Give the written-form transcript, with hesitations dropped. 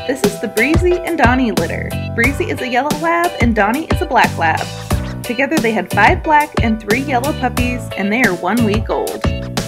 This is the Breezy and Donnie litter. Breezy is a yellow lab and Donnie is a black lab. Together they had 5 black and 3 yellow puppies, and they are 1 week old.